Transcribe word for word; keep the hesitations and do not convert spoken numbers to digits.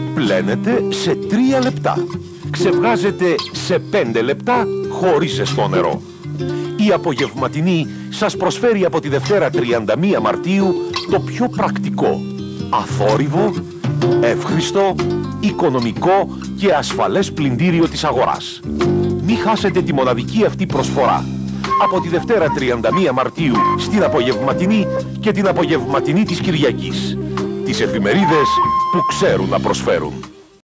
πλένετε σε τρία λεπτά. Ξεβγάζετε σε πέντε λεπτά χωρίς ζεστό νερό. Η απογευματινή σας προσφέρει από τη Δευτέρα τριάντα μία Μαρτίου το πιο πρακτικό, αθόρυβο, εύχριστο, οικονομικό και ασφαλές πλυντήριο της αγοράς. Μη χάσετε τη μοναδική αυτή προσφορά. Από τη Δευτέρα τριάντα μία Μαρτίου στην απογευματινή και την απογευματινή της Κυριακής. Τις εφημερίδες που ξέρουν να προσφέρουν.